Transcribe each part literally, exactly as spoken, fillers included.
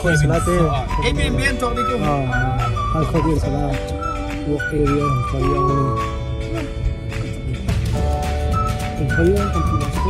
khoi salate em em em to đi cô ah han khoi bi sala walk area han khoi yang han khoi yang kan ti ko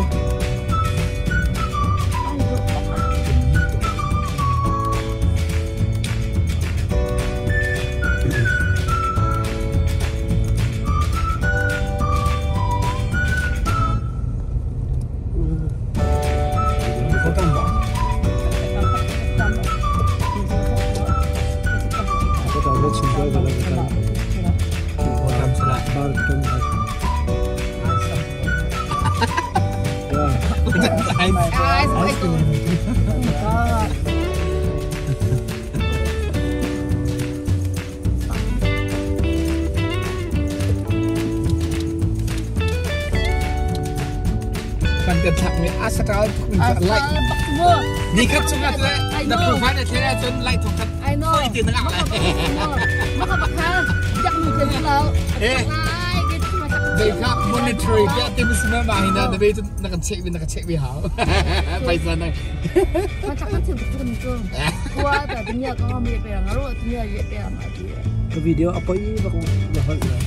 Kan ketak ni asal light. Ni kan cuma tu, dah provide tu lah, tu light tu kan. I know. Itu nak apa? Maka bakal jak ni jadi lau. Eh. Mereka monitoring, dia tim semua main dah, tapi itu nak cek, nak cek bihau. Paisa nak. Macam macam tu tu. Gua dah dunia kau ambil peang, lalu dunia ye peang mati. Ke video apa ini bakal bahas lah.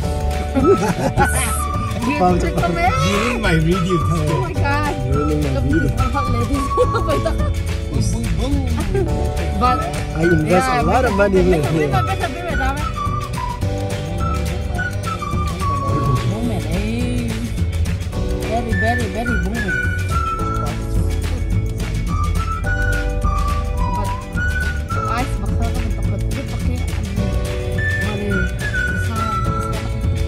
During my video. Oh my god. During my video. Hot ladies. But I invest a lot of money in here. Very, very, very booming. But ice bakal kan takut dia pakai mari besar besar.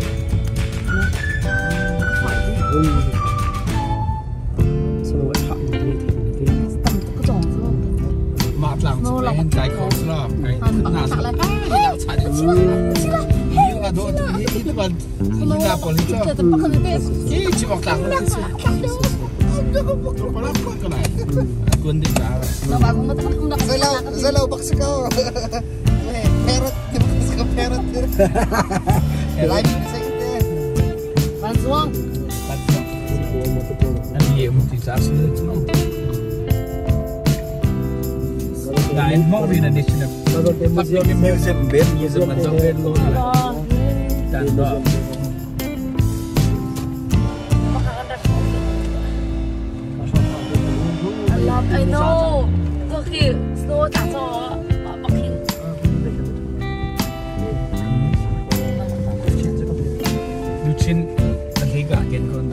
Selalu hak ni dia. Tầm cái种是吧？ Mát lắm, cái cái khó lắm, cái nát lắm. Nát chặt đi. Ini lah dua, itu kan ini lah polis tu. Ini cuma tak nak. Kalau apa kena? Aku ni dah. Zalo zalo baksa kau parrot baksa kau parrot live ni saya kita Bansuang. Ini multitasking tu. Nah, ini mau ni additional. Museum museum bed museum macam bed lo. Dan dah. I love, I know. Okay, snow tak so, makin. Lucin, nanti gak gen kon.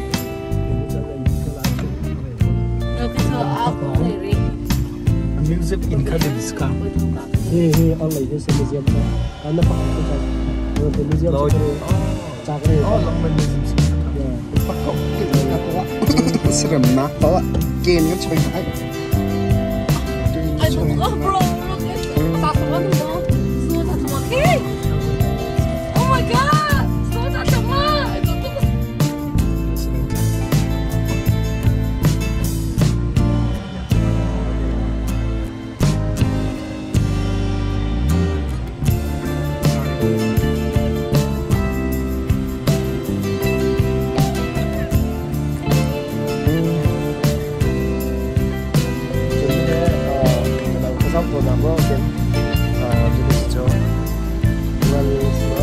Okay, so aku sendiri. Music in kali diskah. Hei hei, Allah itu museum tu. Anda pakai tu kan? Kalau museum tu, cakap. Oh, lama museum. Ya. pakok kita bawa serem nak bawa ken kan coy hai I don't know, bro. Look at satu lagi bro. Snow tak cuma. Hey! Oh my god! Snow tak cuma. Itu tu. Sampo nama dan jenis hijau dengan semua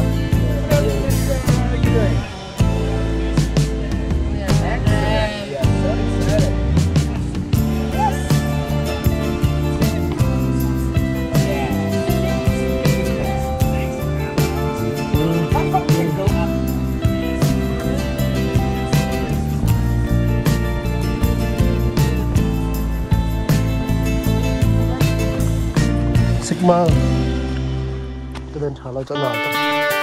Sigmaจะเดินทางเราจะหนาวต่อ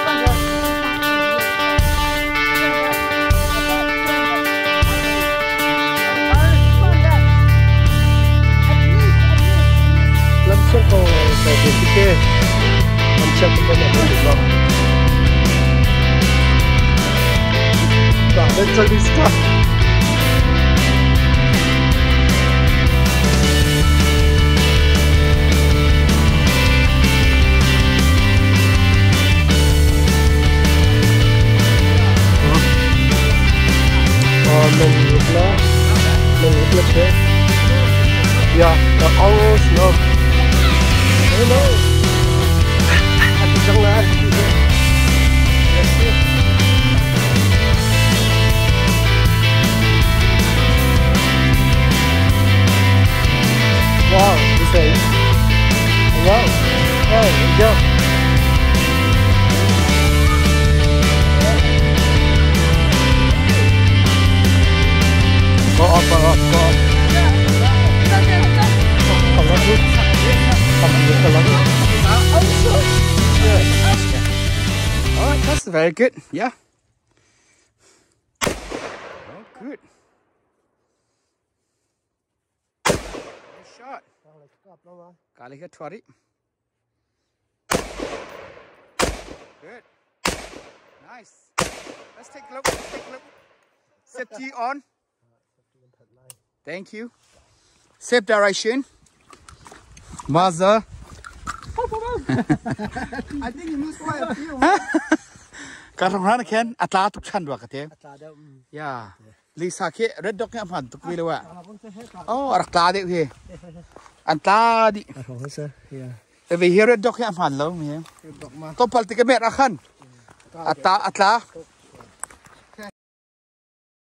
ลำเชือกก็ใส่ถุงที่เก้ลำเชือกเป็นแบบนี้ถูกต้องต่อเดินจะลิสต์ Menurutlah, menurutlah ya, the all snow. Okay, go. Go up, go up, go up. Come on, dude. Come on, come on. Good. All right, that's very good. Yeah. Oh, good. Nice shot. Kali ka twari. Good. Nice. Let's take a look. Let's take a look. Safety on. Thank you. Safe direction. Mother. I think you lose quite a few. การทำงานแค่อัตราทุกชั้นด้วยกันเถอะ Atlada. ย่าลิซ่าเคเรดด็อกเนี่ยผ่านทุกวีเลยว่ะโอ้อัตราเด็กพี่อัตราดิ Oh, sir. Yeah. แต่วีเฮเรดด็อกเนี่ยผ่านแล้วมั้ย Dok ma. ต้องพัลติกเมตรอะคันอัตราอัตรา Tok